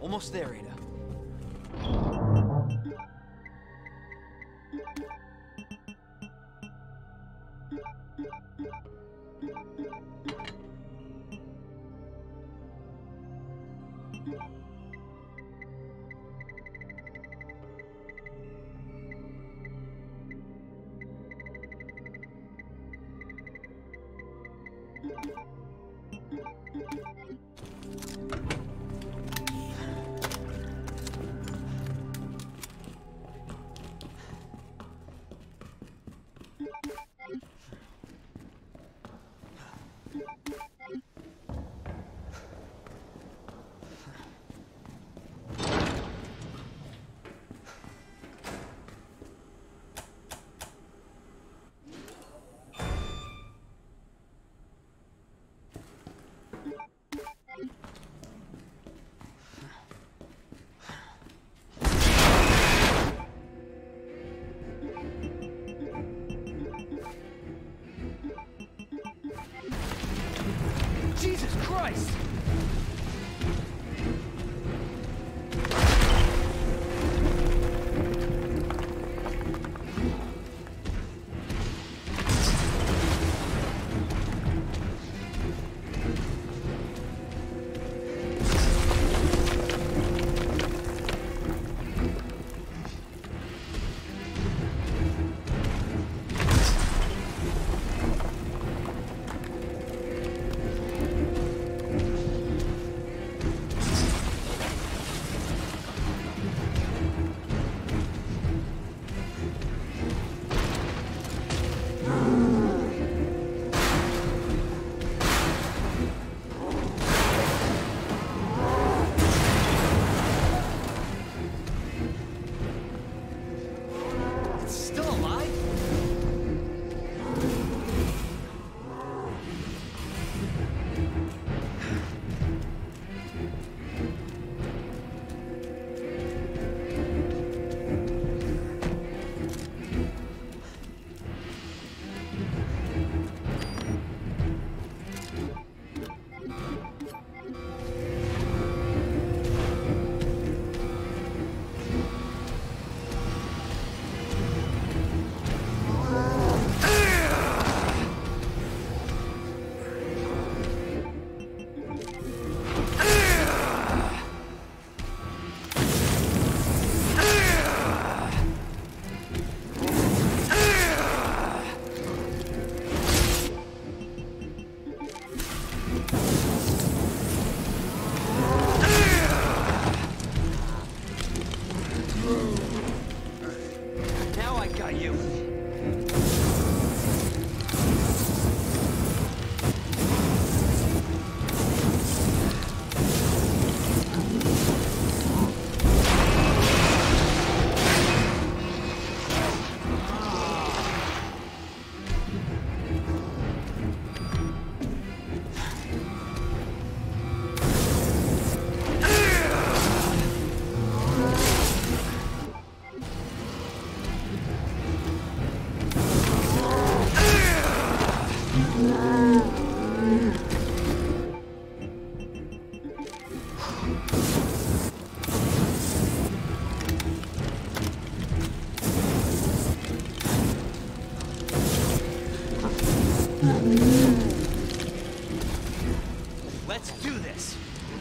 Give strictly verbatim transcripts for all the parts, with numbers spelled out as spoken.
Almost there, Ada. Jesus Christ! Let's do this!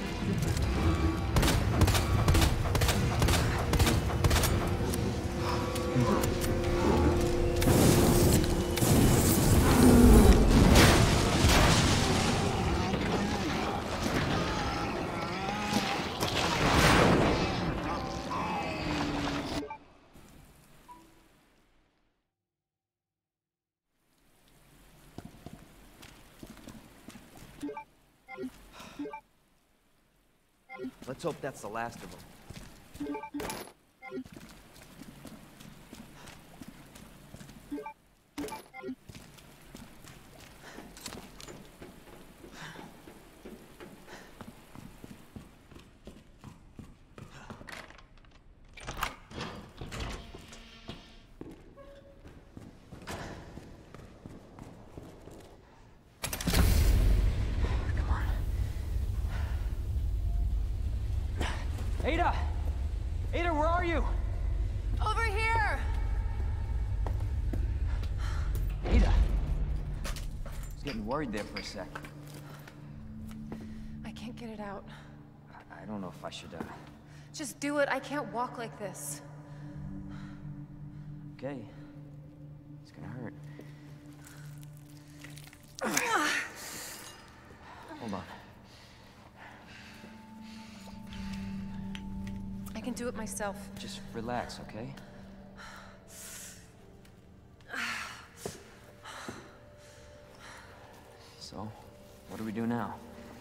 Let's hope that's the last of them. Ada! Ada, where are you? Over here! Ada! I was getting worried there for a sec. I can't get it out. I, I don't know if I should, uh... Just do it. I can't walk like this. Okay. It's gonna hurt. Hold on. I can do it myself. Just relax, okay? So, what do we do now?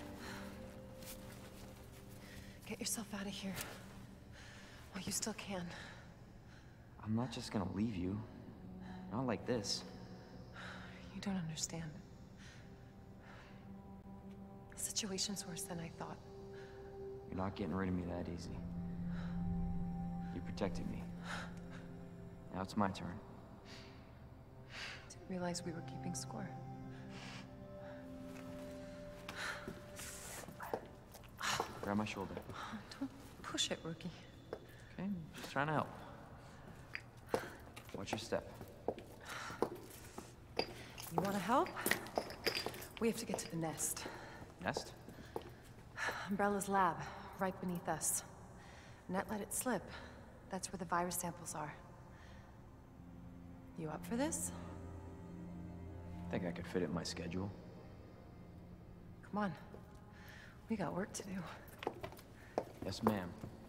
Get yourself out of here. While you still can. I'm not just gonna leave you. Not like this. You don't understand. The situation's worse than I thought. You're not getting rid of me that easy. You protected me. Now it's my turn. Didn't realize we were keeping score. Grab my shoulder. Don't push it, rookie. Okay, just trying to help. Watch your step. You want to help? We have to get to the nest. Nest? Umbrella's lab, right beneath us. Net let it slip. That's where the virus samples are. You up for this? Think I could fit it in my schedule. Come on. We got work to do. Yes, ma'am.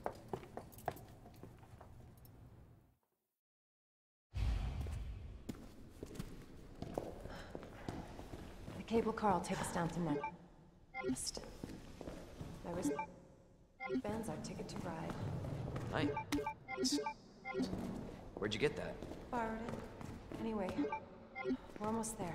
The cable car will take us down to Net. My wristband's our ticket to ride. Nice. Where'd you get that? Borrowed it. Anyway, we're almost there.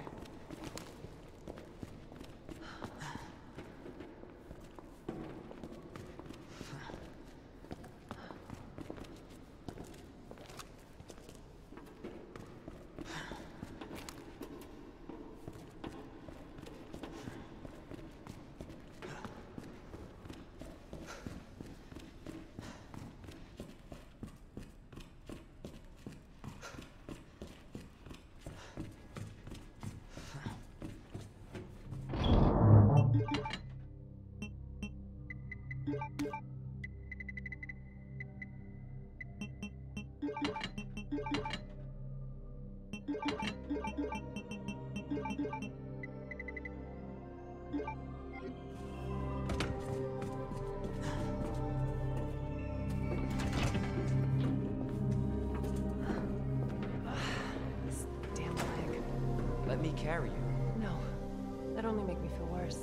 This damn leg. Let me carry you. No, that'd only make me feel worse.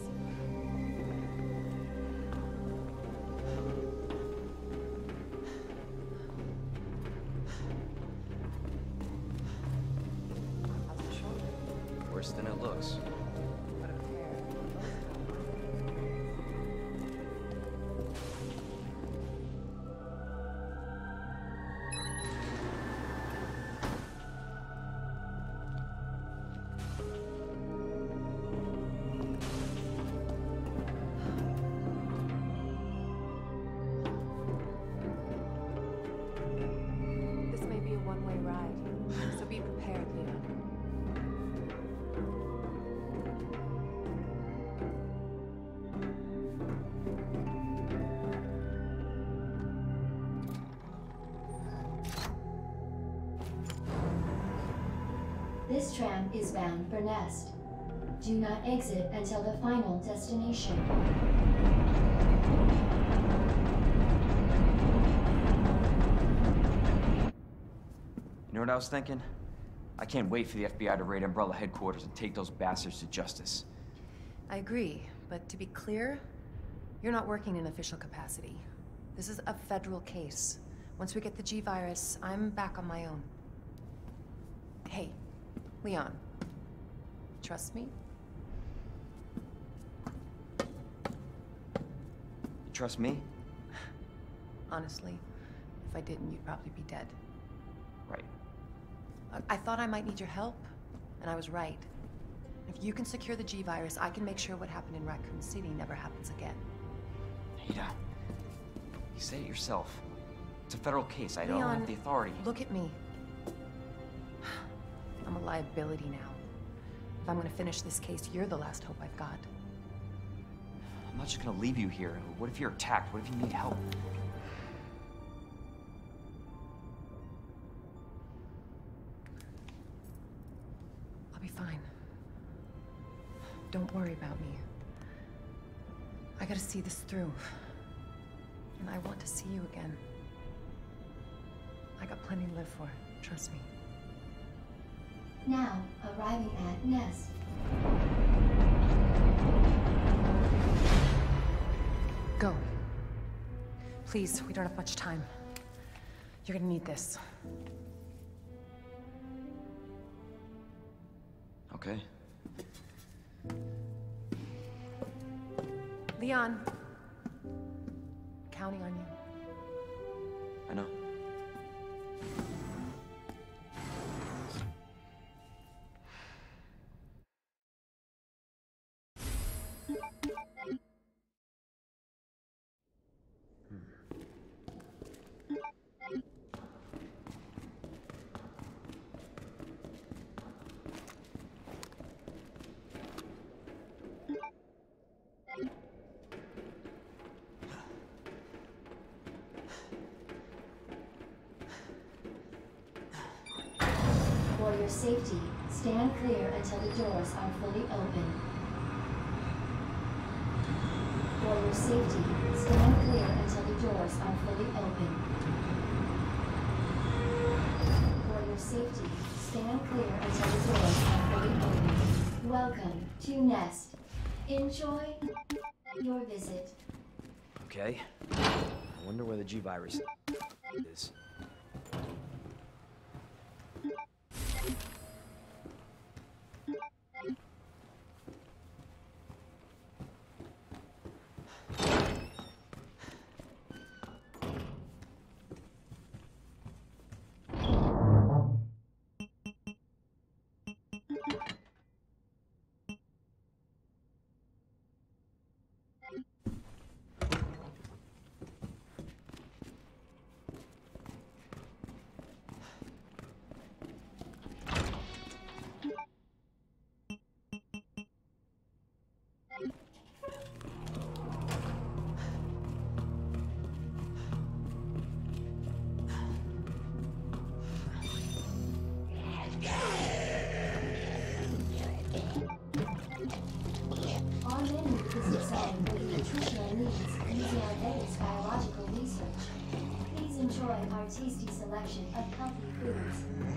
How's the shoulder? Worse than it looks. What a pair. This may be a one-way ride, so be prepared, Leon. This tram is bound for Nest. Do not exit until the final destination. You know what I was thinking? I can't wait for the F B I to raid Umbrella headquarters and take those bastards to justice. I agree, but to be clear, you're not working in official capacity. This is a federal case. Once we get the G virus, I'm back on my own. Hey, Leon, trust me? You trust me? Honestly, if I didn't, you'd probably be dead. Right. I, I thought I might need your help, and I was right. If you can secure the G virus, I can make sure what happened in Raccoon City never happens again. Ada. You say it yourself. It's a federal case. I don't Leon, have the authority. Look at me. I'm a liability now. If I'm gonna finish this case, you're the last hope I've got. I'm not just gonna leave you here. What if you're attacked? What if you need help? I'll be fine. Don't worry about me. I gotta see this through. And I want to see you again. I got plenty to live for, trust me. Now, arriving at Nest. Go. Please, we don't have much time. You're gonna need this. Okay. Leon. Counting on you. I know. For your safety, stand clear until the doors are fully open. For your safety, stand clear until the doors are fully open. For your safety, stand clear until the doors are fully open. Welcome to Nest. Enjoy your visit. Okay. I wonder where the G-Virus is. Our menu is designed with nutritional needs using our latest biological research. Please enjoy our tasty selection of healthy foods.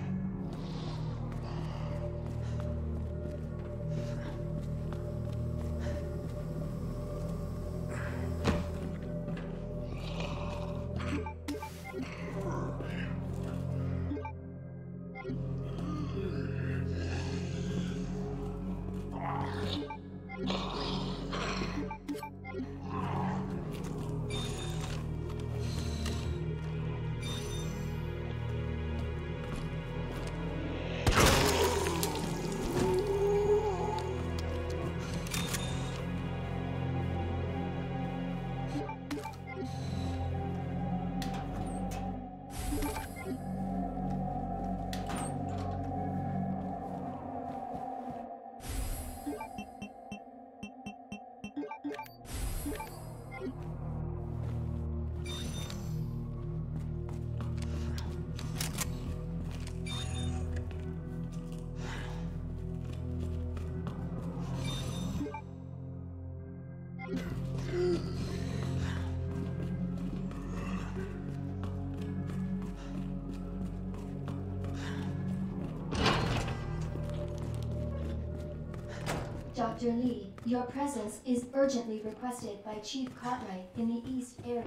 Doctor Lee, your presence is urgently requested by Chief Cartwright in the East area.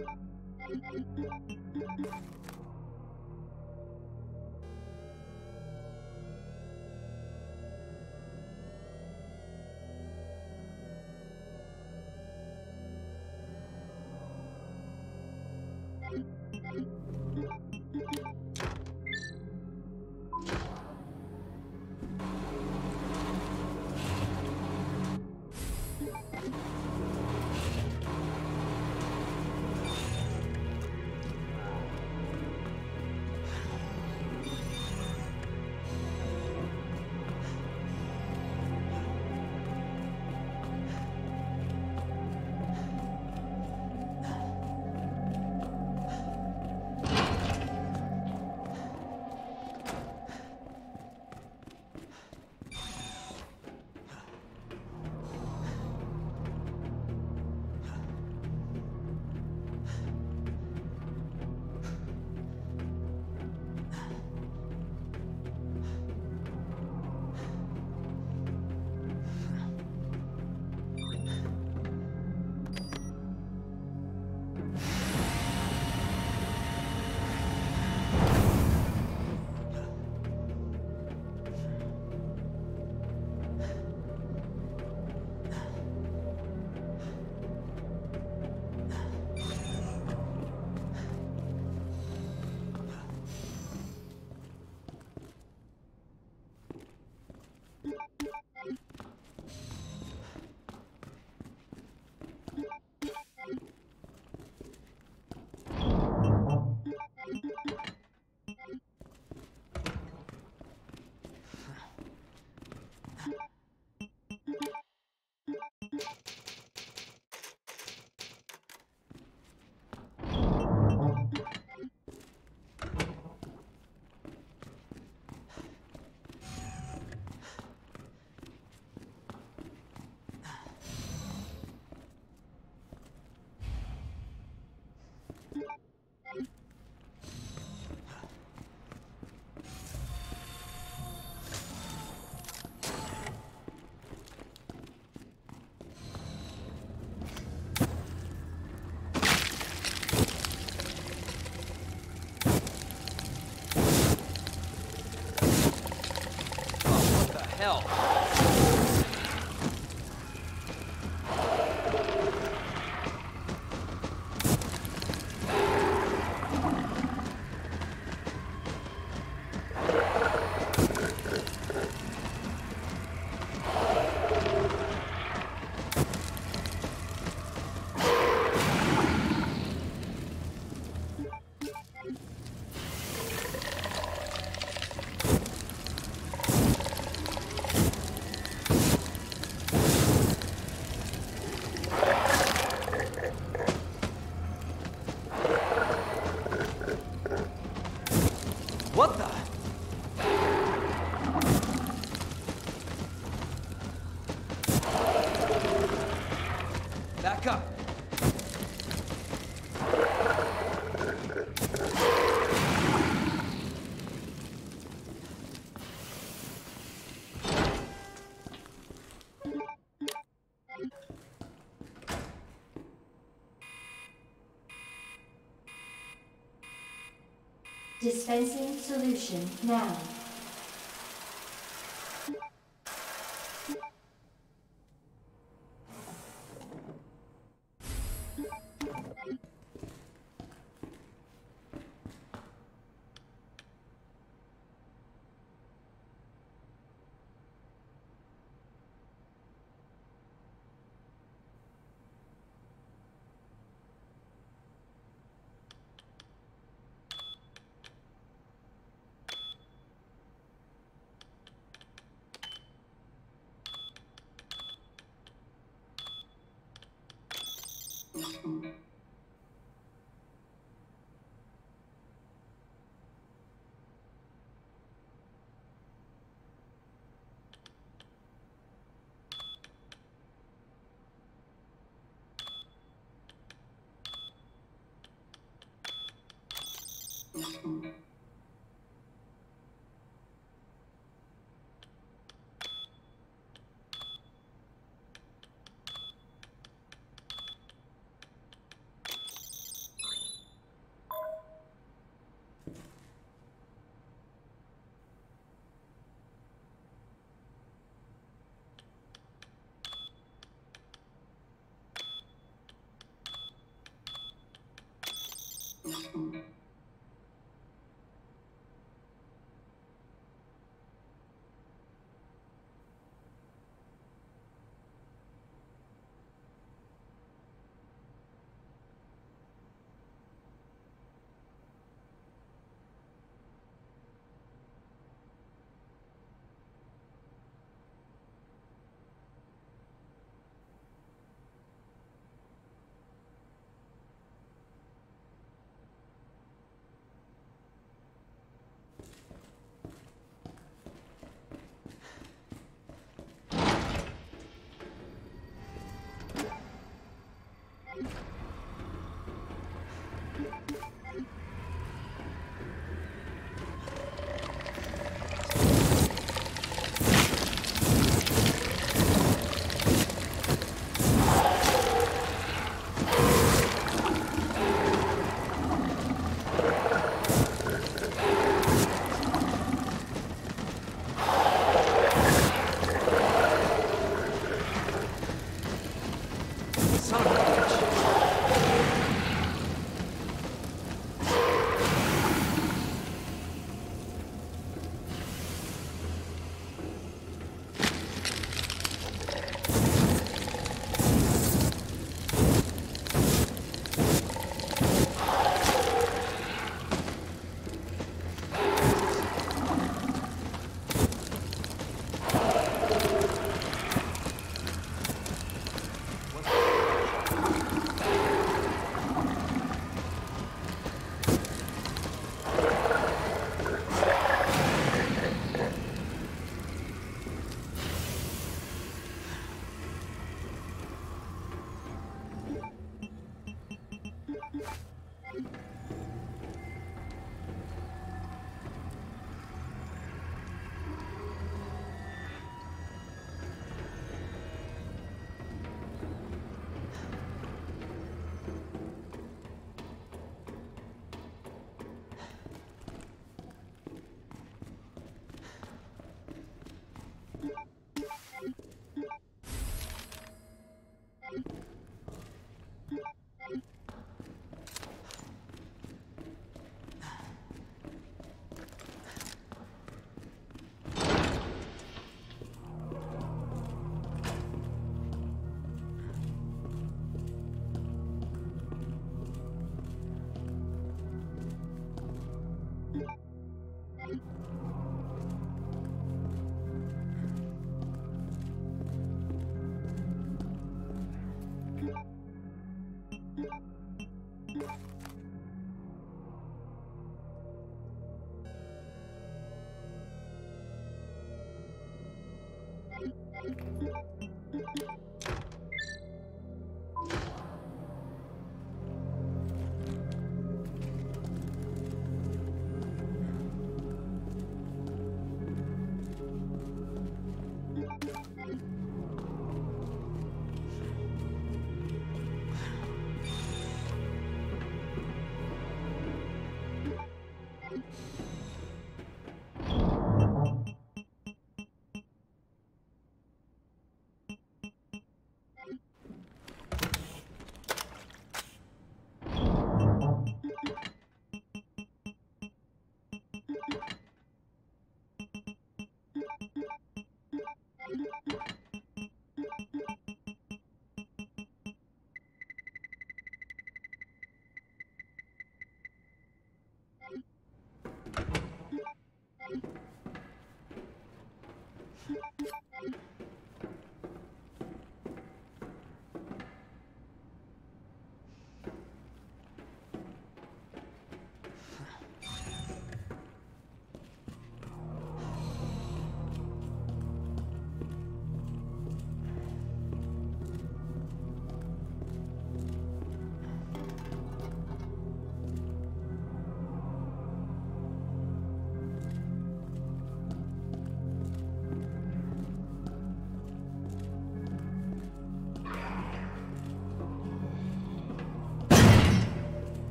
Hell. What the? Back up. Dispensing solution now.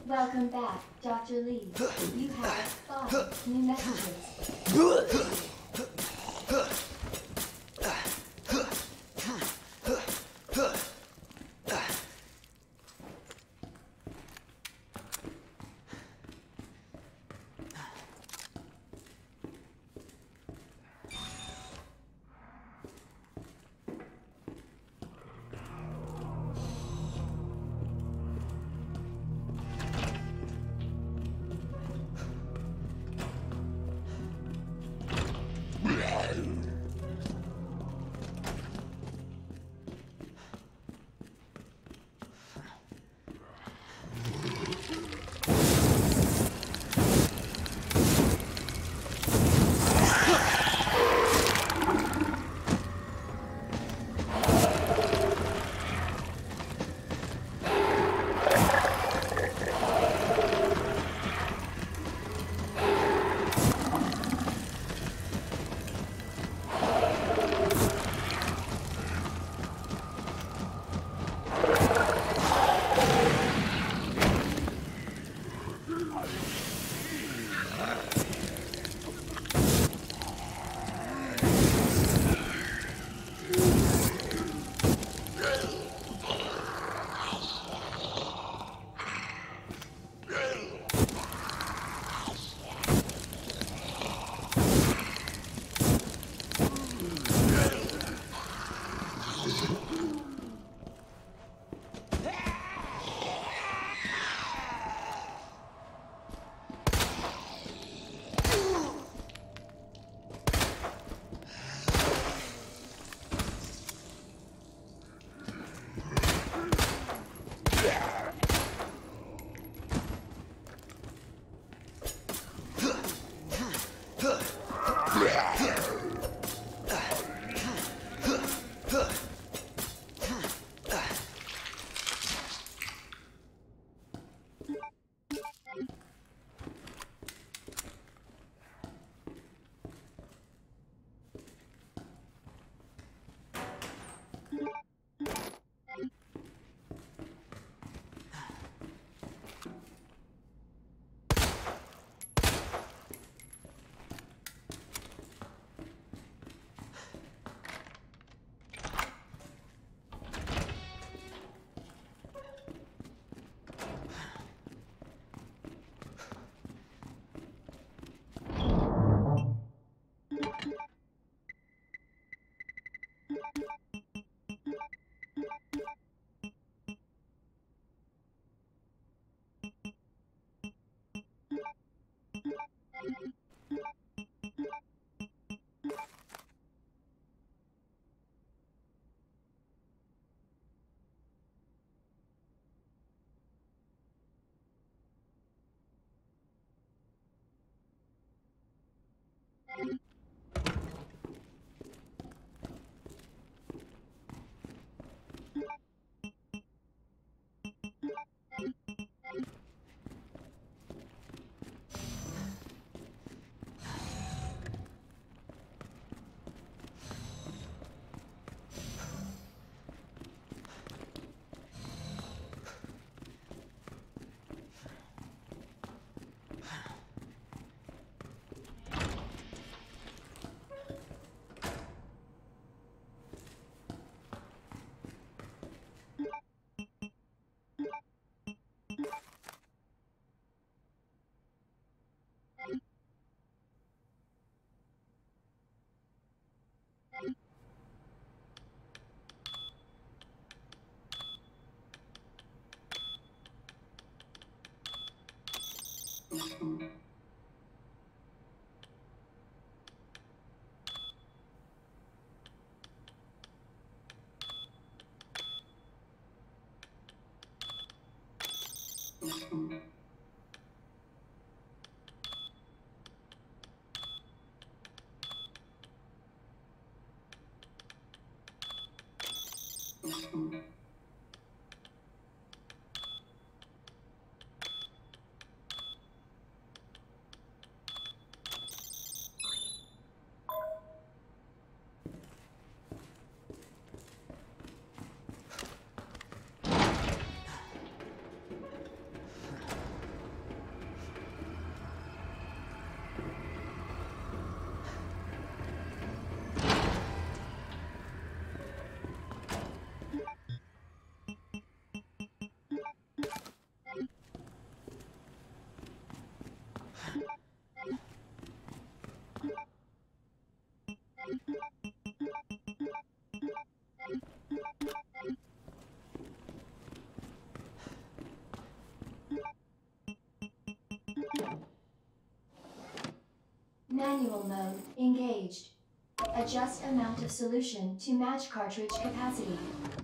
Welcome back, Doctor Lee. You have five new messages. Manual mode engaged. Adjust amount of solution to match cartridge capacity.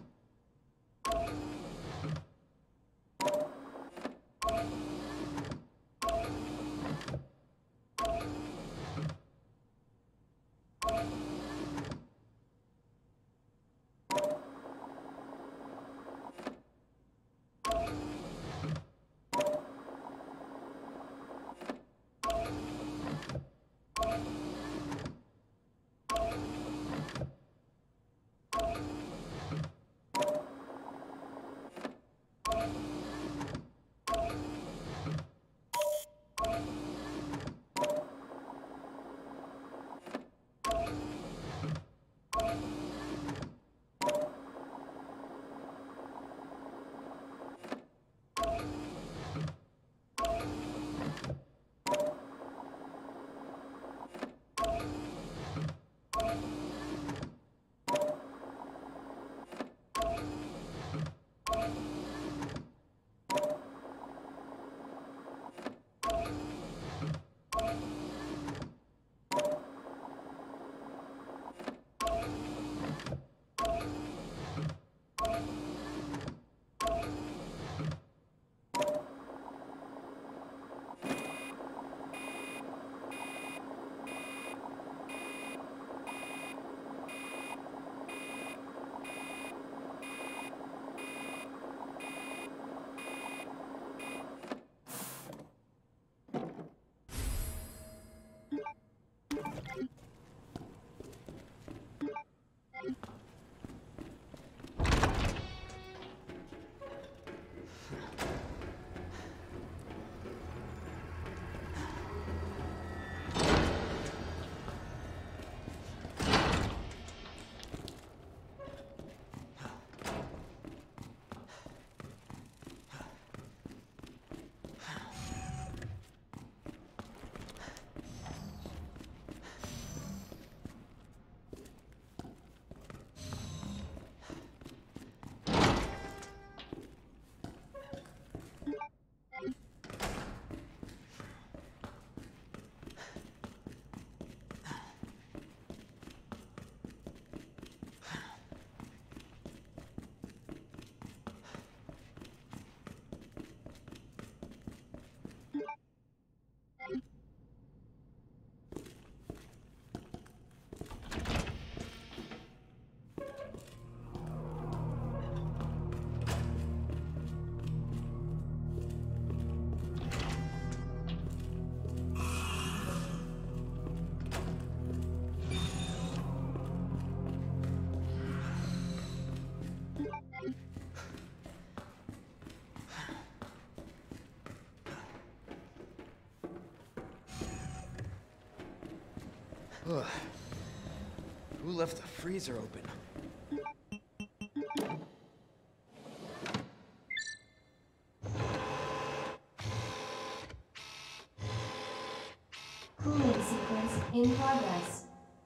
Ugh. Who left the freezer open? Cooling sequence in progress.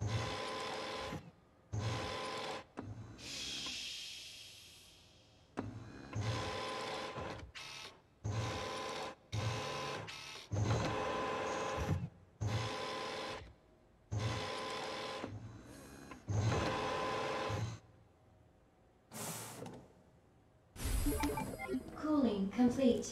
Cooling complete.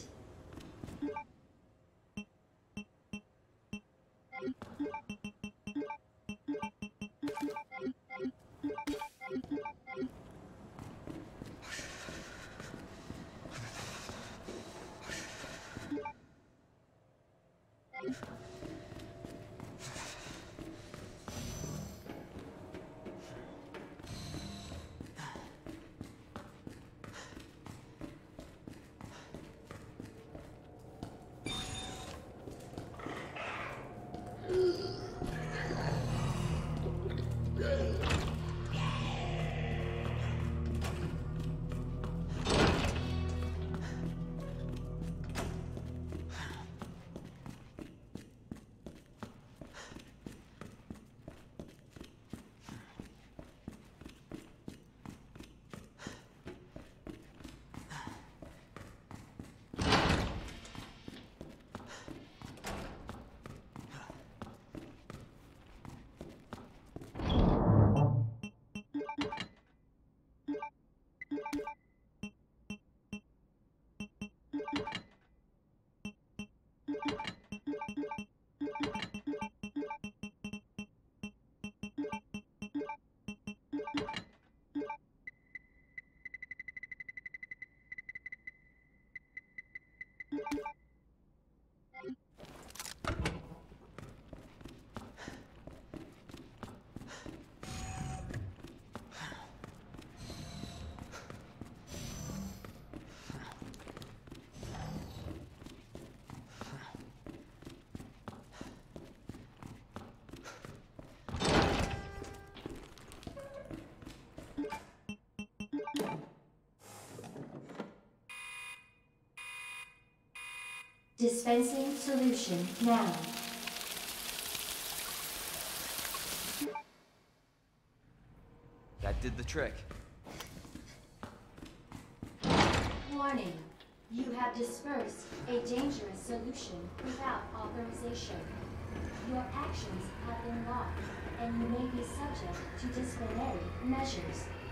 Dispensing solution now. That did the trick. Warning. You have dispersed a dangerous solution without authorization. Your actions have been logged, and you may be subject to disciplinary measures.